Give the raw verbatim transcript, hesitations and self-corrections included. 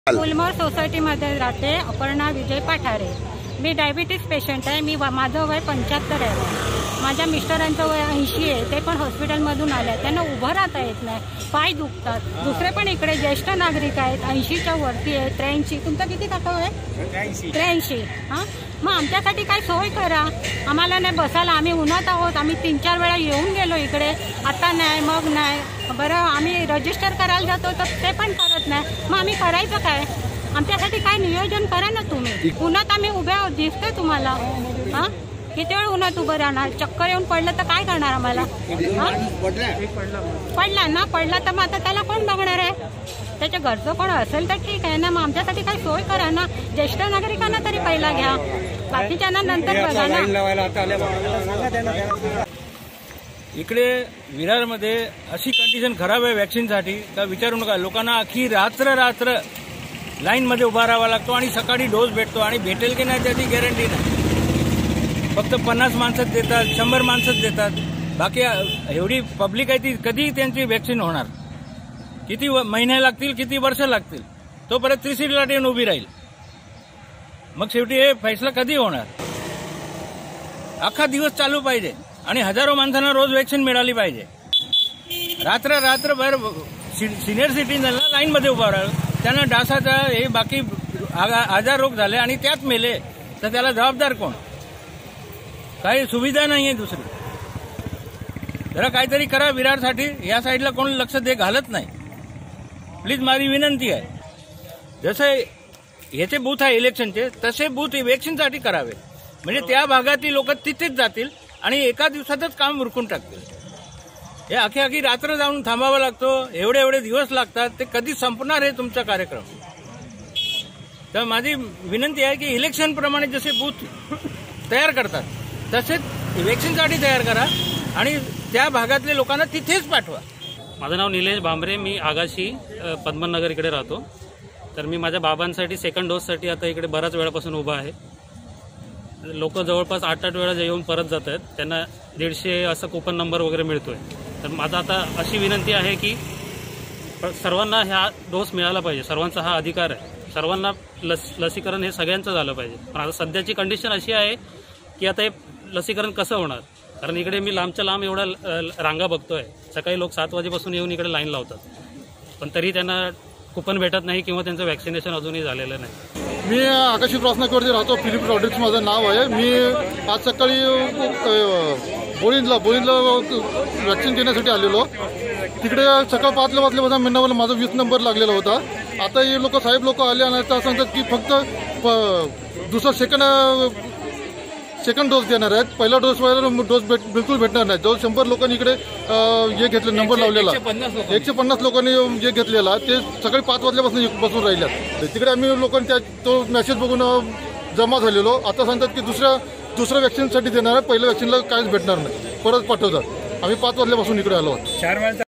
गुलमोहर सोसायटीमध्ये राहते. अपर्णा विजय पाठारे. मी डायबिटीज पेशंट आहे. मी माझं वय पंच्याहत्तर आहे. माझ्या मिस्टरांचं वय ऐंशी आहे. ते पण हॉस्पिटलमधून आले. त्यांना उभं राहता येत नाही, पाय दुखतात. दुसरे पण इकडे ज्येष्ठ नागरिक आहेत, ऐंशीच्या वरती आहे, त्र्याऐंशी. तुमचा किती काका आहे? त्र्याऐंशी. हां, मग आमच्यासाठी काय सोय करा. आम्हाला नाही बसायला, आम्ही उन्हात आहोत. आम्ही तीन चार वेळा येऊन गेलो इकडे, आता नाही मग नाही. बरं, आम्ही रजिस्टर करायला जातो तर ते पण करत नाही. मग आम्ही करायचं काय? आमच्यासाठी काय नियोजन करा ना तुम्ही. उन्हात आम्ही उभ्या आहोत, दिसतंय तुम्हाला. हां, किती वेळ उन्हात उभं राहणार? चक्कर येऊन पडलं तर काय करणार आम्हाला? पडला ना, पडला तर मग आता त्याला कोण बघणार आहे? त्याच्या घरचं कोण असेल तर ठीक आहे ना. मग आमच्यासाठी काय सोय करा ना. ज्येष्ठ नागरिकांना तरी पहिला घ्या, बाकीच्यांना नंतर बघा ना. इकडे विरारमध्ये अशी कंडिशन खराब आहे वॅक्सिनसाठी का विचारू नका. लोकांना अख्खी रात्र रात्र लाईन मध्ये उभा राहावा लागतो आणि सकाळी डोस भेटतो, आणि भेटेल की नाही त्याची गॅरंटी नाही. फक्त पन्नास माणसं देतात, शंभर माणसं देतात. बाकी एवढी पब्लिक आहे ती कधी त्यांची वॅक्सिन होणार? किती महिने लागतील, किती वर्ष लागतील? तो परत त्रिसिटी लाट येऊन उभी राहील. मग शेवटी हे फैसला कधी होणार? अख्खा दिवस चालू पाहिजे आणि हजारो माणसांना रोज वॅक्सिन मिळाली पाहिजे. रात्र रात्रभर सिनियर सिटीजनला लाईन मध्ये उभा राहिलं, त्यांना डासाचा हे बाकी आजार रोग झाले आणि त्यात मेले, तर त्याला जबाबदार कोण? काही सुविधा नाहीये दुसरी. जरा काहीतरी करा विरारसाठी. या साईडला कोण लक्ष दे घालत नाही. प्लीज माझी विनंती आहे. जसे याचे बूथ आहे इलेक्शनचे, तसे बूथ इलेक्शनसाठी करावे. म्हणजे त्या भागातील लोक तिथेच जातील आणि एका दिवसातच काम उरकून टाकतील. हे अखी अखी रात्र जाऊन थांबावं लागतो, एवढे एवढे दिवस लागतात. ते कधी संपणार आहे तुमचा कार्यक्रम? तर माझी विनंती आहे की इलेक्शन प्रमाणे जसे बूथ तयार करतात तसेच इलेक्शनसाठी तयार करा आणि त्या भागातल्या लोकांना तिथेच पाठवा. माझं नाव निलेश भांबरे. मी आगाशी पद्मनगर इकडे राहतो. तर मी माझ्या बाबांसाठी सेकंड डोससाठी आता इकडे बऱ्याच वेळापासून उभा आहे. लोक जवळपास आठ आठ वेळा येऊन परत जात आहेत. त्यांना दीडशे असं कुपन नंबर वगैरे मिळतोय. तर माझा आता अशी विनंती आहे की सर्वांना हा डोस मिळाला पाहिजे. सर्वांचा हा अधिकार आहे. सर्वांना लस लसीकरण हे सगळ्यांचं झालं पाहिजे. पण आता सध्याची कंडिशन अशी आहे की आता हे लसीकरण कसं होणार? कारण इकडे मी लांबच्या लांब एवढा रांगा बघतोय. सकाळी लोक सात वाजेपासून येऊन इकडे लाईन लावतात, पण तरी त्यांना कुपन भेटत नाही किंवा त्यांचं वॅक्सिनेशन अजूनही झालेलं नाही. मी आकाशी क्रॉसनाकवरती राहतो. फिलिप रॉड्रिक्स माझं नाव आहे. मी आज सकाळी बोळींदला बोळींदला वॅक्सिन घेण्यासाठी आलेलो. तिकडे सकाळ पाचला वाजल्यापासून मिनावर माझा वीस नंबर लागलेला होता. आता हे लोक साहेब लोक आले आणि त्या सांगतात की फक्त दुसरा सेकंड सेकंड डोस देणार आहेत. पहिला डोस व्हायला डोस भेट बिलकुल भेटणार नाही. जवळ शंभर लोकांनी इकडे हे घेतले, नंबर लावलेला. एकशे पन्नास लोकांनी हे घेतलेला. ते सकाळी पाच वाजल्यापासून बसून राहिल्यात. तिकडे आम्ही लोकांनी त्या तो मेसेज बघून जमा झालेलो. आता सांगतात की दुसऱ्या दुसऱ्या वॅक्सिनसाठी देणार आहे, पहिल्या वॅक्सिनला काहीच भेटणार नाही, परत पाठवतात. आम्ही पाच वाजल्यापासून इकडे आलो आहोत.